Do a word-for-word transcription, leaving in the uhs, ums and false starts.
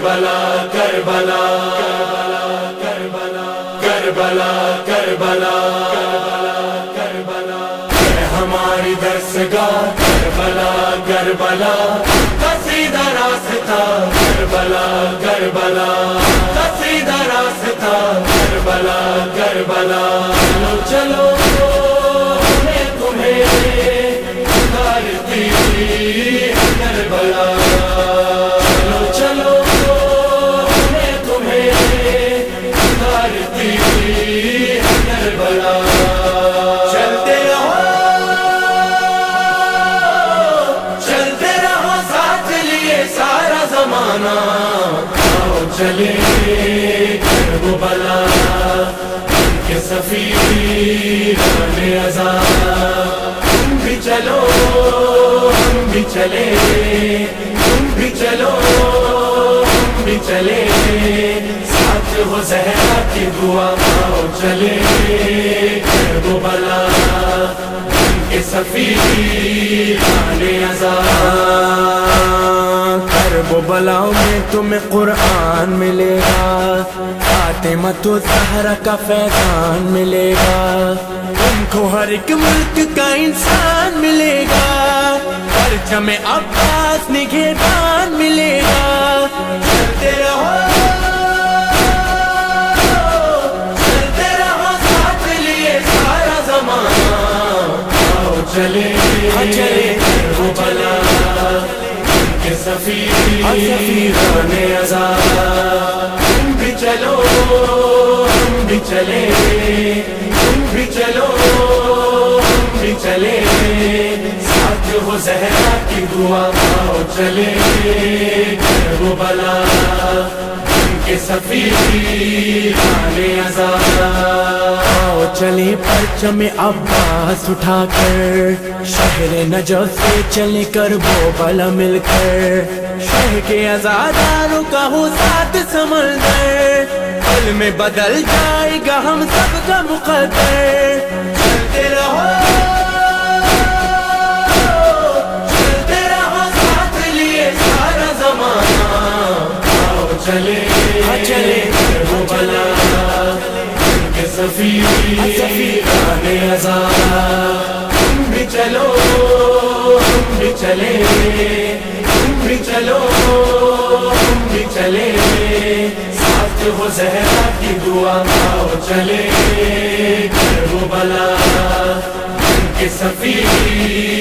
کربلا کربلا کربلا کربلا کربلا کربلا ہے ہماری درسگاہ کربلا کربلا قصیدہ راستہ کربلا کربلا قصیدہ راستہ کربلا کربلا چلو میں تمہیں پکارتی کربلا چلو چلو میں تمہیں پکارتی کربلا چلتے رہو چلتے رہو ساتھ لیے سارا زمانہ آؤ چلے کربلا ان کے سفیران عذاب تم بھی چلو ہم بھی چلے تم بھی چلو ہم بھی چلے ساتھ ہو زہرا کی دعا آؤ چلے کربلا ان کے سفیران عذاب کربلا میں تمہیں قرآن ملے گا فاطمۃ الزہرا کا فیضان ملے گا تم کو ہر ایک ملک کا انسان ملے گا پرچم عباس نگہبان ملے گا چلتے رہو چلتے رہو ساتھ لیے سارا زمانہ آؤ چلے چلے کربلا ان کے سفیران عذاب تم بھی چلو ہم بھی چلے تم بھی چلو ہم بھی چلے ساتھ ہو زہرا کی دعا آؤ چلے کربلا ان کے سفیران عذاب آؤ چلے پرچم عباس اٹھا کر شہر نجف سے چلے کربلا مل کر شہر کے عزاداروں کا ہو ساتھ سمندر پل میں بدل جائے گا ہم سب کا مقدر چلتے رہو چلتے رہو ساتھ لیے سارا زمانہ آؤ چلے چلے کربلا ان کے سفیران عذاب تم بھی چلو ہم بھی چلے تم بھی چلو ہم بھی چلے ساتھ ہو زہرا کی دعا آؤ چلے کربلا ان کے سفیر